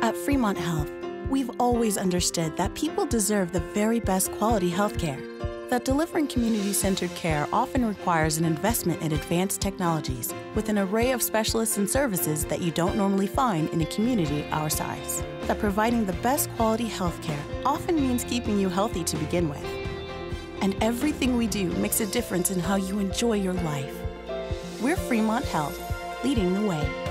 At Fremont Health, we've always understood that people deserve the very best quality health care, that delivering community-centered care often requires an investment in advanced technologies with an array of specialists and services that you don't normally find in a community our size, that providing the best quality health care often means keeping you healthy to begin with. And everything we do makes a difference in how you enjoy your life. We're Fremont Health, leading the way.